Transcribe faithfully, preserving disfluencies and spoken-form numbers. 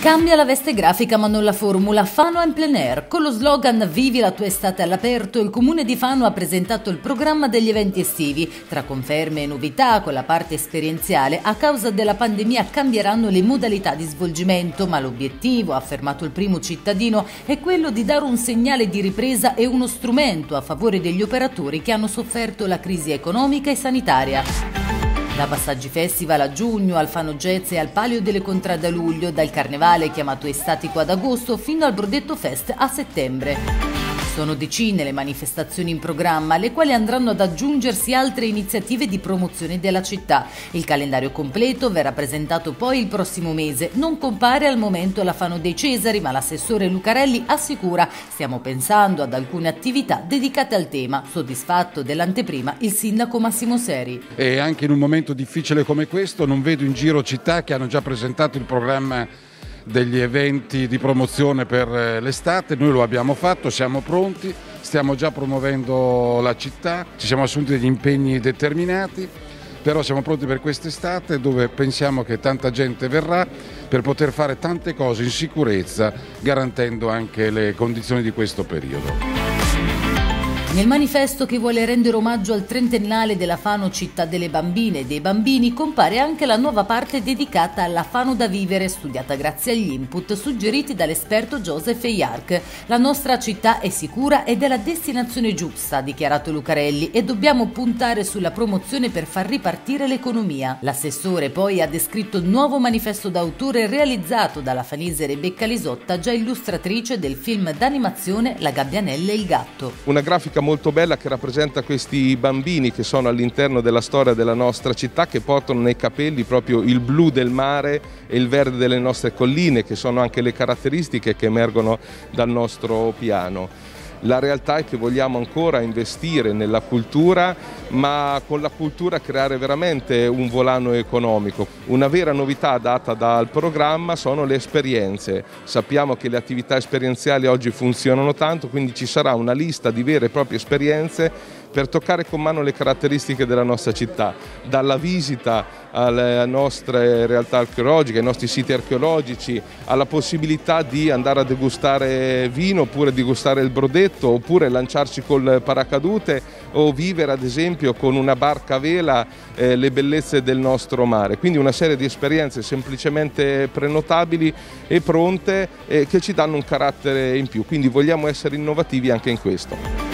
Cambia la veste grafica ma non la formula. Fano en plein air. Con lo slogan "Vivi la tua estate all'aperto", il comune di Fano ha presentato il programma degli eventi estivi. Tra conferme e novità, con la parte esperienziale, a causa della pandemia cambieranno le modalità di svolgimento, ma l'obiettivo, ha affermato il primo cittadino, è quello di dare un segnale di ripresa e uno strumento a favore degli operatori che hanno sofferto la crisi economica e sanitaria. Da Passaggi Festival a giugno, al Fano Jazz e al Palio delle Contrade a luglio, dal Carnevale chiamato Estatico ad agosto fino al Brodetto Fest a settembre. Sono decine le manifestazioni in programma, alle quali andranno ad aggiungersi altre iniziative di promozione della città. Il calendario completo verrà presentato poi il prossimo mese. Non compare al momento la Fano dei Cesari, ma l'assessore Lucarelli assicura: stiamo pensando ad alcune attività dedicate al tema. Soddisfatto dell'anteprima il sindaco Massimo Seri. E anche in un momento difficile come questo non vedo in giro città che hanno già presentato il programma degli eventi di promozione per l'estate. Noi lo abbiamo fatto, siamo pronti, stiamo già promuovendo la città, ci siamo assunti degli impegni determinati, però siamo pronti per quest'estate dove pensiamo che tanta gente verrà per poter fare tante cose in sicurezza, garantendo anche le condizioni di questo periodo. Nel manifesto che vuole rendere omaggio al trentennale della Fano città delle bambine e dei bambini compare anche la nuova parte dedicata alla Fano da vivere, studiata grazie agli input suggeriti dall'esperto Joseph Eyark. La nostra città è sicura ed è la destinazione giusta, ha dichiarato Lucarelli, e dobbiamo puntare sulla promozione per far ripartire l'economia. L'assessore poi ha descritto il nuovo manifesto d'autore realizzato dalla fanese Rebecca Lisotta, già illustratrice del film d'animazione La Gabbianella e il gatto. Una grafica molto bella che rappresenta questi bambini che sono all'interno della storia della nostra città, che portano nei capelli proprio il blu del mare e il verde delle nostre colline, che sono anche le caratteristiche che emergono dal nostro piano. La realtà è che vogliamo ancora investire nella cultura, ma con la cultura creare veramente un volano economico. Una vera novità data dal programma sono le esperienze. Sappiamo che le attività esperienziali oggi funzionano tanto, quindi ci sarà una lista di vere e proprie esperienze per toccare con mano le caratteristiche della nostra città, dalla visita alle nostre realtà archeologiche, ai nostri siti archeologici, alla possibilità di andare a degustare vino, oppure degustare il brodetto, oppure lanciarci col paracadute o vivere ad esempio con una barca a vela eh, le bellezze del nostro mare. Quindi una serie di esperienze semplicemente prenotabili e pronte eh, che ci danno un carattere in più, quindi vogliamo essere innovativi anche in questo.